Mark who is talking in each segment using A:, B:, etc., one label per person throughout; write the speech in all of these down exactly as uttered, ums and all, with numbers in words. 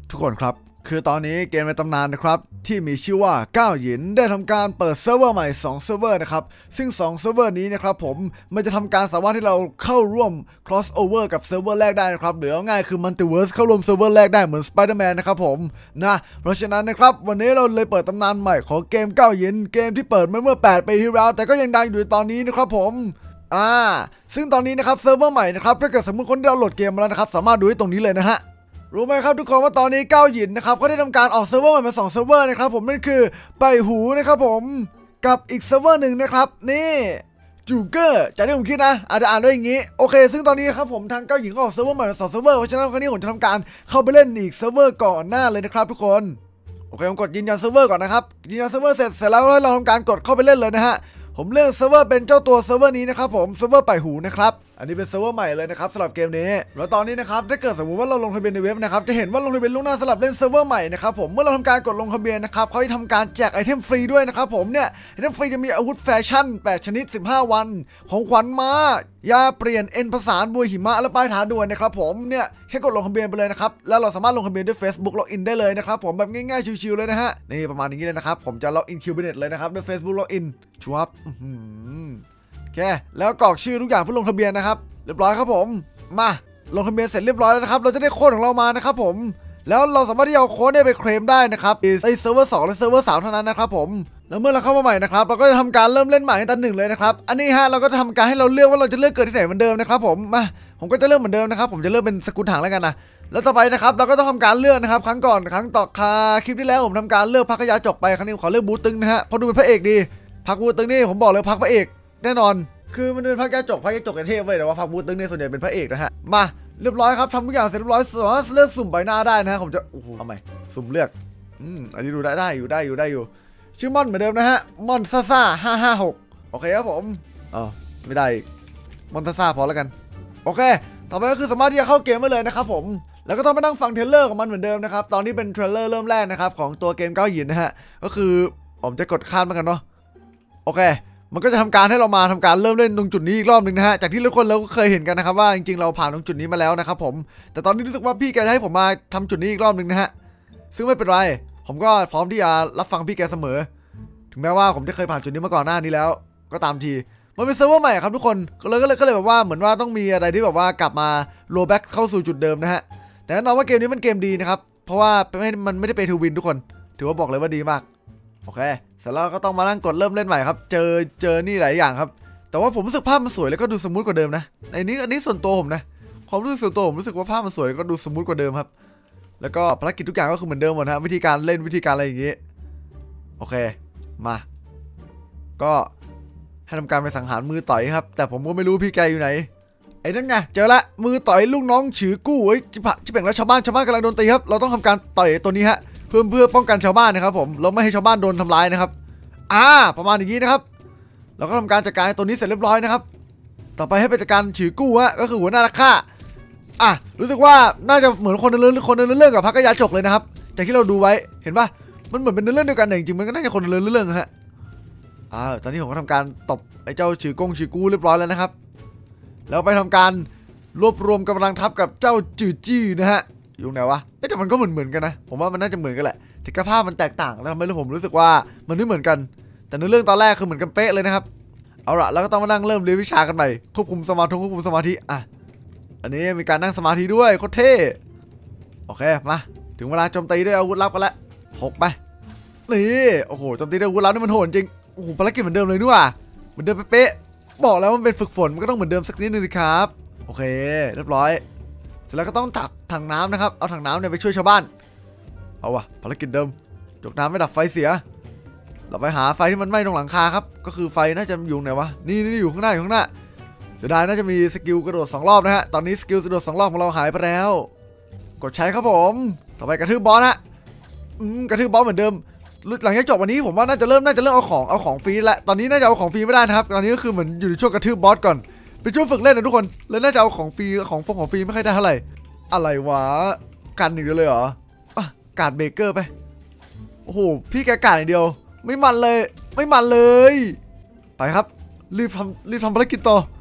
A: ทุกคนครับคือตอนนี้เกมในตำนานนะครับที่มีชื่อว่าก้าวหยินได้ทำการเปิดเซิร์ฟเวอร์ใหม่สองเซิร์ฟเวอร์นะครับซึ่งสองเซิร์ฟเวอร์นี้นะครับผมมันจะทำการสามารถที่เราเข้าร่วม cross over กับเซิร์ฟเวอร์แรกได้นะครับหรือเอาง่ายคือ multiverse เข้าร่วมเซิร์ฟเวอร์แรกได้เหมือน Spider-Man นะครับผมนะเพราะฉะนั้นนะครับวันนี้เราเลยเปิดตำนานใหม่ของเกมก้าวหยินเกมที่เปิดมาเมื่อแปดปีที่แล้วแต่ก็ยังดังอยู่ในตอนนี้นะครับผมอ่าซึ่งตอนนี้นะครับเซิร์ฟเวอร์ใหม่นะครับถ้าเกิดสมมติคนที่เราโหลดเกมมาแล้วนะครับสามารถดูได้ตรงนี้เลยนะฮะรู้ไหมครับทุกคนว่าตอนนี้ก้าวหยินนะครับเขาได้ทำการออกเซิร์ฟเวอร์ใหม่มาสองเซิร์ฟเวอร์นะครับผมนั่นคือไปหูนะครับผมกับอีกเซิร์ฟเวอร์หนึ่งนะครับนี่จูเกอร์จากที่ผมคิดนะอาจจะอ่านด้วยอย่างนี้โอเคซึ่งตอนนี้ครับผมทางก้าวหยินก็ออกเซิร์ฟเวอร์ใหม่มาสองเซิร์ฟเวอร์เพราะฉะนั้นครั้งนี้ผมจะทำการเข้าไปเล่นอีกเซิร์ฟเวอร์ก่อนหน้าเลยนะครับทุกคนโอเคผมกดยืนยันเซิร์ฟเวอร์ก่อนนะครับยืนยันเซิร์ฟเวอร์เสร็จเสร็จแล้วเราทำการกดเข้าไปเล่นเลยนะฮะผมเลือกเซิร์ฟเวอร์เป็นเจ้าตัวเซิร์ฟเวอร์นี้นะครับผมเซิร์ฟเวอร์ไปหูนะครับอันนี้เป็นเซิร์ฟเวอร์ใหม่เลยนะครับสำหรับเกมนี้แล้วตอนนี้นะครับถ้าเกิดสมมติว่าเราลงทะเบียนในเว็บนะครับจะเห็นว่าลงทะเบียนล่วงหน้าสำหรับเล่นเซิร์ฟเวอร์ใหม่นะครับผมเมื่อเราทำการกดลงทะเบียนนะครับเขาจะทำการแจกไอเทมฟรีด้วยนะครับผมเนี่ยไอเทมฟรีจะมีอาวุธแฟชั่นแปดชนิดสิบห้าวันของขวัญม้ายาเปลี่ยนเอ็นประสานบัวหิมะและป้ายฐานด่วนนะครับผมเนี่ยแค่กดลงทะเบียนไปเลยนะครับแล้วเราสามารถลงทะเบียนด้วย Facebook ล็อกอินได้เลยนะครับผมแบบง่ายๆชิวๆเลยนะฮะนี่ประมาณนี้เลยนะครับผมจะล็อกอินคิวบิเน็ตเลยนะครับด้วย Facebook ล็อกอินชัวร์โอเคแล้วกรอกชื่อทุกอย่างเพื่อลงทะเบียนนะครับเรียบร้อยครับผมมาลงทะเบียนเสร็จเรียบร้อยแล้วนะครับเราจะได้โค้ดของเรามานะครับผมแล้วเราสามารถที่จะเอาโค้ดเนี่ยไปเคลมได้นะครับไอเซิร์ฟเวอร์สองและเซิร์ฟเวอร์สามเท่านั้นนะครับผมแล้วเมื่อเราเข้ามาใหม่นะครับเราก็จะทำการเริ่มเล่นใหม่ตั้งแต่หนึ่งเลยนะครับอันนี้ฮะเราก็จะทำการให้เราเลือกว่าเราจะเลือกเกิดที่ไหนเหมือนเดิมนะครับผมมาผมก็จะเลือกเหมือนเดิมนะครับผมจะเลือกเป็นสกุลถังแล้วกันนะแล้วต่อไปนะครับเราก็ต้องทำการเลือกนะครับครั้งก่อนครั้งต่อคาคลิปที่แล้วผมทำการเลือกพักขยะจกไปครั้งนี้ผมขอเลือกบูตึงนะฮะเพราะดูเป็นพระเอกดีพักบูตึงนี่ผมบอกเลยพักพระเอกแน่นอนคือมันเป็นพักยาจกพักยาจกไอเทพเว้ยแต่ว่าพักบูตึงเนี่ยส่วนใหญ่เป็นพระเอกนะฮะมาเรียบร้อยครับทำทุกอย่างเสร็จเรียบร้อยสามารถเลือกสุ่มใบหน้าได้นะฮะผมจะโอ้โหทำไมสุ่มเลือกอืมอันนี้ดูได้ได้อยู่ได้อยู่ได้อยู่ชื่อมอนเหมือนเดิมนะฮะมอนซ่าซ่าห้าห้าหกโอเคครับผมอ๋อไม่ได้มอนซ่าซ่าพอแล้วกันโอเคต่อไปก็คือสามารถที่จะเข้าเกมได้เลยนะครับผมแล้วก็ต้องไปนั่งฟังเทรลเลอร์ของมันเหมือนเดิมนะครับตอนนี้เป็นเทรลเลอร์เริ่มแรกนะครับของตัวเกมก้าวหยินนะฮะก็คือผมจะกดข้ามกันเนาะโอเคมันก็จะทำการให้เรามาทำการเริ่มเล่นตรงจุดนี้อีกรอบหนึ่งนะฮะจากที่ทุกคนเราก็เคยเห็นกันนะครับว่าจริงๆเราผ่านตรงจุดนี้มาแล้วนะครับผมแต่ตอนนี้รู้สึกว่าพี่แกจะให้ผมมาทำจุดนี้อีกรอบหนึ่งนะฮะซึ่งไม่เป็นไรผมก็พร้อมที่จะรับฟังพี่แกเสมอถึงแม้ว่าผมจะเคยผ่านจุดนี้มาก่อนหน้านี้แล้วก็ตามทีมันเป็นเซิร์ฟเวอร์ใหม่ครับทุกคนก็เลยก็เลยก็เลยแบบว่าเหมือนว่าต้องมีอะไรที่แบบว่ากลับมาโรแบ็กเข้าสู่จุดเดิมนะฮะแต่แน่นอนว่าเกมนี้มันเกมดีนะครับเพราะว่ามันไม่ได้ไปทูวินทุกคนถือว่าบอกเลยว่าดีมากโอเคเสร็จแล้วก็ต้องมานั่งกดเริ่มเล่นใหม่ครับเจอเจอนี่หลายอย่างครับแต่ว่าผมรู้สึกภาพมันสวยแล้วก็ดูสมูทกว่าเดิมนะในนี้อันนี้ส่วนตัวผมนะความรู้สึกส่วนตัวผมรู้สึกว่าภาพมันสวยแล้วก็ดูสมูทกว่าเดิมครับแล้วก็ภารกิจทุกอย่างก็คือเหมือนเดิมหมดนะวิธีการเล่นวิธีการอะไรอย่างงี้โอเคมาก็ให้ทำการไปสังหารมือต่อยครับแต่ผมก็ไม่รู้พี่แกอยู่ไหนไอ้นั่นไงเจอละมือต่อยลูกน้องฉือกู้ไอ้จิบะจิบแบ่งแล้วชาวบ้านชาวบ้านกำลังโดนตีครับเราต้องทำการต่อยตัวนี้ฮะเพื่อเพื่อป้องกันชาวบ้านนะครับผมเราไม่ให้ชาวบ้านโดนทำร้ายนะครับอ่าประมาณอย่างนี้นะครับเราก็ทำการจัดการตัวนี้เสร็จเรียบร้อยนะครับต่อไปให้ไปจัดการฉือกู้ฮะก็คือหัวหน้านักฆ่าอ่ะรู้สึกว่าน่าจะเหมือนคนในเรื่องคนในเรื่องกับพักกยาจกเลยนะครับจากที่เราดูไว้เห็นปะมันเหมือนเป็นเรื่องเดียวกันแต่จริงๆมันก็น่าจะคนในเรื่องฮะอ่าตอนนี้ผมก็ทำการตบไอ้เจ้าฉือกงฉือกู้เรียบร้อยแล้วนะครับแล้วไปทำการรวบรวมกำลังทัพกับเจ้าจืดจี้นะฮะอยู่ไหนวะแต่มันก็เหมือนเหมือนกันนะผมว่ามันน่าจะเหมือนกันแหละแต่กระภาพมันแตกต่างแล้วทำให้ผมรู้สึกว่ามันไม่เหมือนกันแต่ในเรื่องตอนแรกคือเหมือนกันเป๊ะเลยนะครับเอาละแล้วก็ต้องมานั่งเริ่มเรียนวิชากันใหม่ควบคุมสมาธิควบคุมสมาธิอ่ะอันนี้มีการนั่งสมาธิด้วยโคตรเท่โอเคมาถึงเวลาโจมตีด้วยอาวุธลับกันแล้วหกไปนี่โอ้โหโจมตีด้วยอาวุธลับนี่มันโหดจริงโอ้โหภารกิจเหมือนเดิมเลยด้วยเหมือนเดิมเป๊ะบอกแล้วมันเป็นฝึกฝนมันก็ต้องเหมือนเดิมสักนิดนึงสิครับโอเคเรียบร้อยเสร็จแล้วก็ต้องตักถังน้ำนะครับเอาถังน้ำเนี่ยไปช่วยชาวบ้านเอาวะภารกิจเดิมจกน้ำไม่ดับไฟเสียเราไปหาไฟที่มันไหม้ตรงหลังคาครับก็คือไฟน่าจะอยู่ไหนวะนี่นี่อยู่ข้างหน้าอยู่ข้างหน้าเสียดายน่าจะมีสกิลกระโดดสองรอบนะฮะตอนนี้สกิลกระโดดสองรอบของเราหายไปแล้วกดใช้ครับผมต่อไปกระทืบบอสฮะอืมกระทืบบอสเหมือนเดิมหลังจากจบวันนี้ผมว่าน่าจะเริ่มน่าจะเริ่มเอาของเอาของฟรีแล้วตอนนี้น่าจะเอาของฟรีไม่ได้นะครับตอนนี้ก็คือเหมือนอยู่ในช่วงกระทืบบอสก่อนเป็นช่วงฝึกเล่นนะทุกคนเลยน่าจะเอาของฟรีของฟงของฟรีไม่ค่อยได้เท่าไหร่อะไรวะกันอีกเลยเหรออ่ะการ์ดเบเกอร์ไปโอ้โหพี่แกการ์ดอย่างเดียวไม่มันเลยไม่มันเลยไปครับรีบทำรีบทำภารกิจต่อ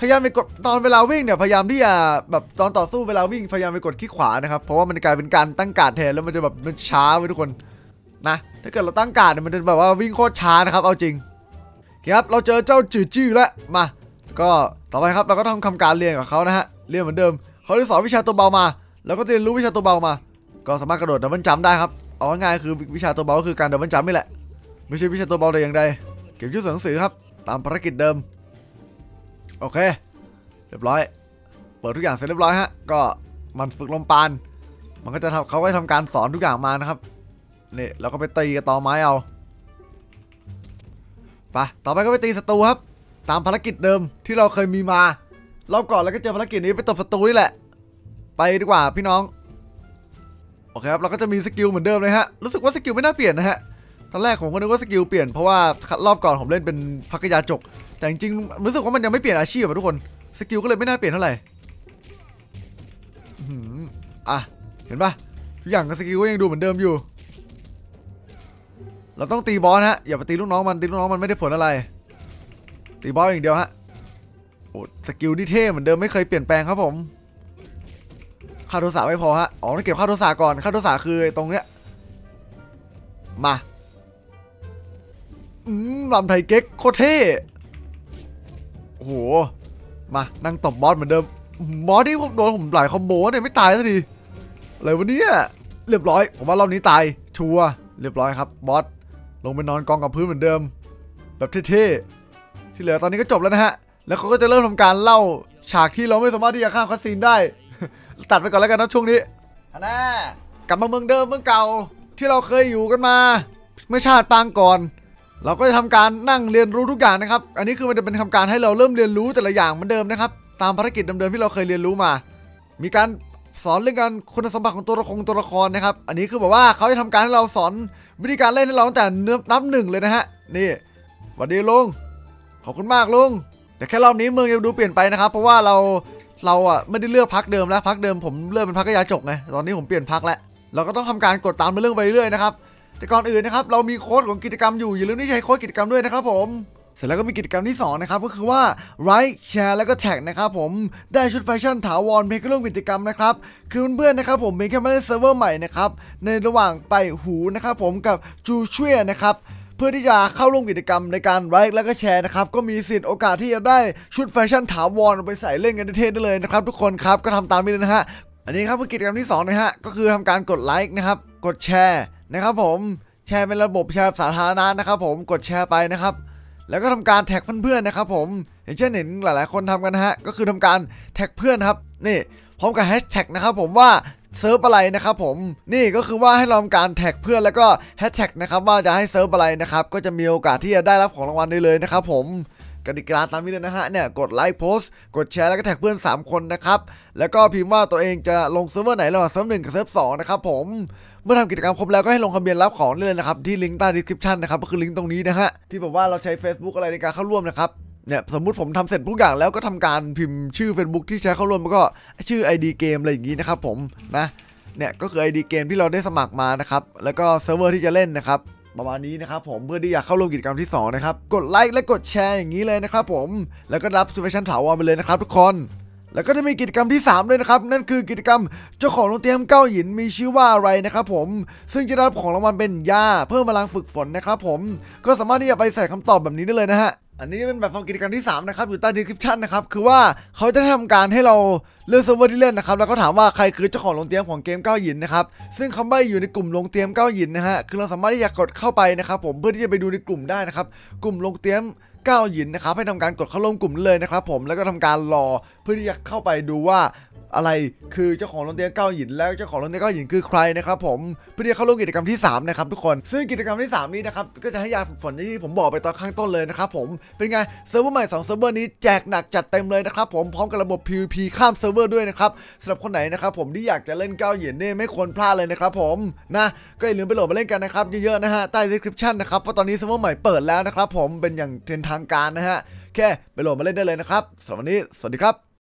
A: พยายามไปกดตอนเวลาวิ่งเนี่ยพยายามที่จะแบบตอนต่อสู้เวลาวิ่งพยายามไปกดคลิกขวานะครับเพราะว่ามันกลายเป็นการตั้งการ์ดแทนแล้วมันจะแบบมันช้าไปทุกคนนะถ้าเกิดเราตั้งการ์ดเนี่ยมันจะแบบว่าวิ่งโคตรช้านะครับเอาจริงครับเราเจอเจ้าจืดจื้อแล้วมาก็ต่อไปครับเราก็ต้องทำการเรียนกับเขานะฮะเรียนเหมือนเดิมเขาได้สอนวิชาตัวเบามาแล้วก็เรียนรู้วิชาตัวเบามาก็สามารถกระโดดดับเบิลจัมป์ได้ครับเอาง่ายๆคือวิชาตัวเบาก็คือการดับเบิลจัมป์นี่แหละไม่ใช่วิชาตัวเบาแต่อย่างใดเก็บชื่อหนังสือครับตามภารกิจเดิมโอเคเรียบร้อยเปิดทุกอย่างเสร็จเรียบร้อยฮะก็มันฝึกลมปานมันก็จะทำเขาก็ทำการสอนทุกอย่างมานะครับนี่เราก็ไปตีกับตอไม้เอาไปต่อไปก็ไปตีศัตรูครับตามภารกิจเดิมที่เราเคยมีมารอบก่อนแล้วก็เจอภารกิจนี้ไปตบศัตรูนี่แหละไปดีกว่าพี่น้องโอเคครับเราก็จะมีสกิลเหมือนเดิมเลยฮะรู้สึกว่าสกิลไม่น่าเปลี่ยนนะฮะตอนแรกผมก็นึกว่าสกิลเปลี่ยนเพราะว่ารอบก่อนผมเล่นเป็นพักยาจกแต่จริงๆรู้สึกว่ามันยังไม่เปลี่ยนอาชีพอะทุกคนสกิลก็เลยไม่น่าเปลี่ยนเท่าไหร่อ่ะเห็นปะทุกอย่างกับสกิลก็ยังดูเหมือนเดิมอยู่เราต้องตีบอสฮะอย่าไปตีลูกน้องมันตีลูกน้องมันไม่ได้ผลอะไรตีบอสอย่างเดียวฮะโอ้สกิลนี่เท่เหมือนเดิมไม่เคยเปลี่ยนแปลงครับผมค่าโทรศัพท์ไม่พอฮะอ๋อต้องเก็บค่าโทรศัพท์ก่อนค่าโทรศัพท์คือตรงเนี้ยมาอืมลำไทยเก๊กโคตรเท่โอ้โหมานั่งตบบอสเหมือนเดิมบอสที่โดนผมหลายคอมโบเนี่ยไม่ตายสักทีอะไรวะเนี่ยเรียบร้อยผมว่ารอบนี้ตายชัวร์เรียบร้อยครับบอสลงไปนอนกองกับพื้นเหมือนเดิมแบบเท่ๆที่เหลือตอนนี้ก็จบแล้วนะฮะแล้วเขาก็จะเริ่มทำการเล่าฉากที่เราไม่สามารถที่จะข้ามคัสซีนได้ตัดไปก่อนแล้วกันนะช่วงนี้อันน่ากลับมาเมืองเดิมเมืองเก่าที่เราเคยอยู่กันมาเมื่อชาติปางก่อนเราก็จะทำการนั่งเรียนรู้ทุกอย่างนะครับอันนี้คือมันจะเป็นทำการให้เราเริ่มเรียนรู้แต่ละอย่างเหมือนเดิมนะครับตามภารกิจเดิมๆที่เราเคยเรียนรู้มามีการสอนเรื่องการคุณสมบัติของตัวละครตัวละครนะครับอันนี้คือแบบว่าเขาจะทำการให้เราสอนวิธีการเล่นให้เราตั้งแต่เนื้อนับหนึ่งเลยนะฮะนี่สวัสดีลุงขอบคุณมากลุงแต่แค่รอบนี้เมืองยังดูเปลี่ยนไปนะครับเพราะว่าเราเราอ่ะไม่ได้เลือกพักเดิมแล้วพักเดิมผมเลือกเป็นพักกระยาจกไงตอนนี้ผมเปลี่ยนพักแล้วเราก็ต้องทำการกดตามเรื่องไปเรื่อยๆนะครับแต่ก่อนอื่นนะครับเรามีโค้ดของกิจกรรมอยู่อย่าลืมที่ใช้โค้ดกิจกรรมด้วยนะครับผมเสร็จแล้วก็มีกิจกรรมที่สองนะครับก็คือว่า Like Share แล้วก็ Tag นะครับผมได้ชุดแฟชั่นถาวรเพียงแค่ร่วมกิจกรรมนะครับคือเพื่อนๆนะครับผมเพียงแค่ไม่ได้เซิร์ฟเวอร์ใหม่นะครับในระหว่างไปหูนะครับผมกับจูเชียนะครับเพื่อที่จะเข้าร่วมกิจกรรมในการไลค์แล้วก็แชร์นะครับก็มีสิทธิ์โอกาสที่จะได้ชุดแฟชั่นถาวรไปใส่เล่นกันเท่ๆได้เลยนะครับทุกคนครับก็ทำตามนี้เลยนะฮะอันนี้ครับคือกิจกรรมที่สองนะฮะก็คือทำการกดไลค์นะครับกดแชร์นะครับผมแชร์เป็นระบบแชร์สาธารณะนะครับผมกดแชร์ไปนะครับแล้วก็ทำการแท็กเพื่อนๆนะครับผมอย่างเช่นเห็นหลายๆคนทำกันนะฮะก็คือทำการแท็กเพื่อนครับนี่พร้อมกับแฮชแท็กนะครับผมว่าเซิร์ฟอะไรนะครับผมนี่ก็คือว่าให้เราทำการแท็กเพื่อนแล้วก็แฮชแท็กนะครับว่าจะให้เซิร์ฟอะไรนะครับก็จะมีโอกาสที่จะได้รับของรางวัลได้เลยนะครับผมกติกาตามนี้เลยนะฮะเนี่ยกดไลค์โพสต์กดแชร์แล้วก็แท็กเพื่อนสามคนนะครับแล้วก็พิมพ์ว่าตัวเองจะลงเซิร์ฟเวอร์ไหนระหว่างเซิร์ฟหนึ่งกับเซิร์ฟสองนะครับผมเมื่อทำกิจกรรมครบแล้วก็ให้ลงทะเบียนรับของได้เลยนะครับที่ลิงก์ใต้ description นะครับก็คือลิงก์ตรงนี้นะฮะที่บอกว่าเราใช้ Facebook อะไรในการเข้าร่วมนะครับเนี่ยสมมุติผมทำเสร็จทุกอย่างแล้วก็ทำการพิมพ์ชื่อ Facebook ที่ใช้เข้าร่วมแล้วก็ชื่อ ไอ ดี เกมอะไรอย่างนี้นะครับผมนะเนี่ยก็คือ ไอ ดี เกมที่เราได้สมัครมานะครับแล้วก็เซิร์ฟเวอร์ที่จะเล่นนะครับประมาณนี้นะครับผมเพื่อที่อยากเข้าร่วมกิจกรรมที่สองนะครับกดไลค์และกดแชร์อย่างนี้เลยนะครับผมแล้วก็รับซูเปอร์ชั่นถาวรไปเลยนะครับทุกคนแล้วก็จะมีกิจกรรมที่สามด้วยนะครับนั่นคือกิจกรรมเจ้าของโรงเตรียมเก้าหยินมีชื่อว่าอะไรนะครับผมซึ่งจะได้รับของรางวัลเป็นยาเพิ่มพลังฝึกฝนนะครับผมก็สามารถที่จะไปใส่คำตอบแบบนี้ได้เลยนะฮะอันนี้เป็นแบบฟอร์มกิจกรรมที่สามนะครับอยู่ใต้ description นะครับคือว่าเขาจะทำการให้เราเลือกเซิร์ฟเวอร์ที่เล่นนะครับแล้วก็ถามว่าใครคือเจ้าของโรงเตรียมของเกมเก้าหยินนะครับซึ่งคำใบ้อยู่ในกลุ่มโรงเตรียมเก้าหยินนะฮะคือเราสามารถที่จะกดเข้าไปนะครับผมเพื่อที่จะไปดูในกลุ่มได้นะครับกลุ่มโรงเตรียมเก้าหยินนะครับให้ทำการกดเข้าร่วมกลุ่มเลยนะครับผมแล้วก็ทำการรอเพื่อที่จะเข้าไปดูว่าอะไรคือเจ้าของโรงเรียนเก้าหยินแล้วเจ้าของโรงเรียนเก้าหยินคือใครนะครับผมเพื่อที่จะเข้าร่วมกิจกรรมที่สามนะครับทุกคนซึ่งกิจกรรมที่สามนี้นะครับก็จะให้ยาฝึกฝนที่ผมบอกไปตอนข้างต้นเลยนะครับผมเป็นไงเซิร์ฟเวอร์ใหม่สองเซิร์ฟเวอร์นี้แจกหนักจัดเต็มเลยนะครับผมพร้อมกับระบบ พี วี พี ข้ามเซิร์ฟเวอร์ด้วยนะครับสำหรับคนไหนนะครับผมที่อยากจะเล่นเก้าหยินนี่ไม่ควรพลาดเลยนะครับผมนะก็อย่าลืมไปโหลดมาเล่นกันนะครับเยอะๆนะฮะใต้ description นะครับเพราะตอนนี้เซิร์ฟเวอร์ใหม่เปิดแล้วนะครับผมเป็นอย่างเป็นทางการนะฮะแค่ไปโหลดมาเล่นได้เลยนะครับสำหรับวันนี้สวัสดีครับ